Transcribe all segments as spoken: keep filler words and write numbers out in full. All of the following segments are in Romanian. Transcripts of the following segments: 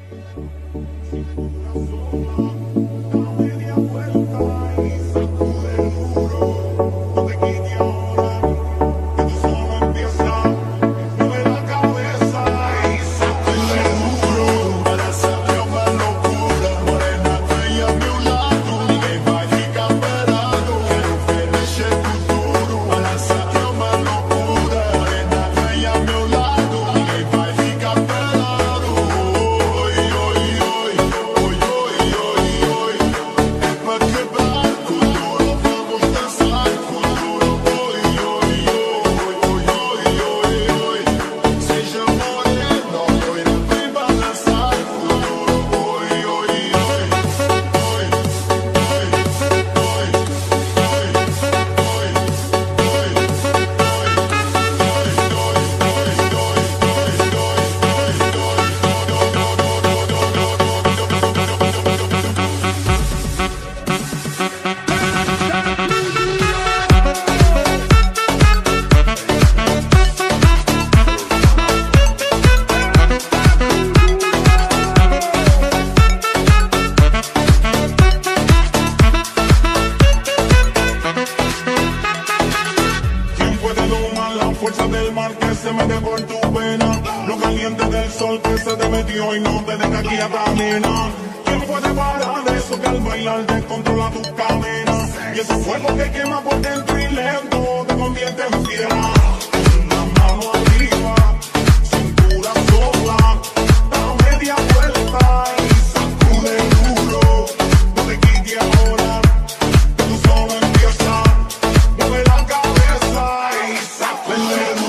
Del mar que se mete por tu pena, lo caliente del sol que se te metió y no te deja aquí a camina. ¿Quién puede parar eso que al bailar descontrola tus cadenas? Y ese fuego que quema por dentro y lento te convierte en fiera. Una mano arriba, cintura sola, da media vuelta y sacude duro. No te quites ahora, que tú solo empiezas. Mueve la cabeza y sacude duro.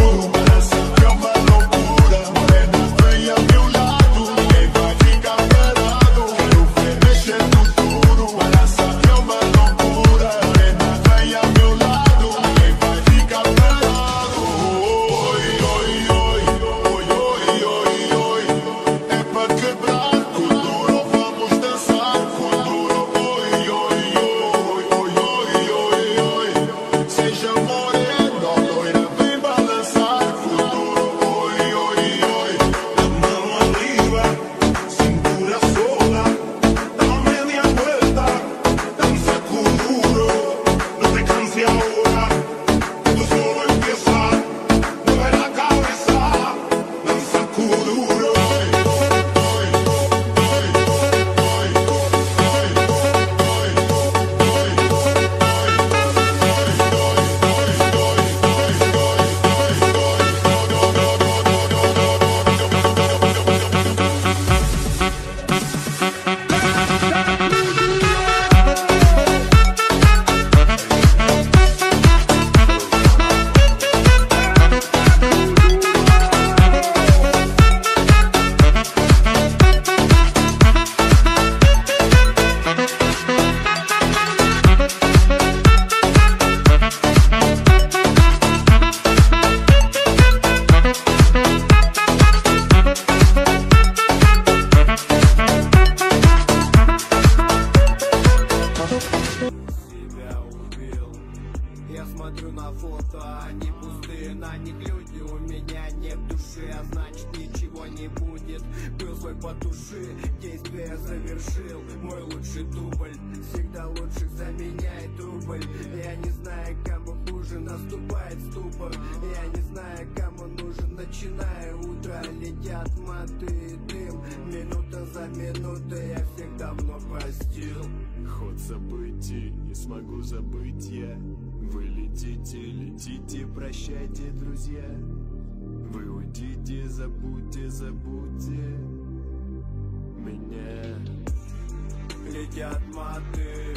Я смотрю на фото, они пустые, на них люди, у меня нет души, а значит ничего не будет. Был свой потуши, действие завершил, мой лучший дубль всегда лучших заменяет рубль. Я не знаю, кому хуже, наступает ступор. Я не знаю, кому нужен, начиная утро. Летят маты и дым, минута за минутой, я всех давно простил. Ход событий не смогу забыть я. Вы летите, летите, прощайте, друзья. Вы уйдите, забудьте, забудьте меня. Летят маты